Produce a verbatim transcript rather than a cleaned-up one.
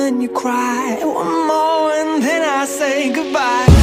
then you cry. One more and then I say goodbye.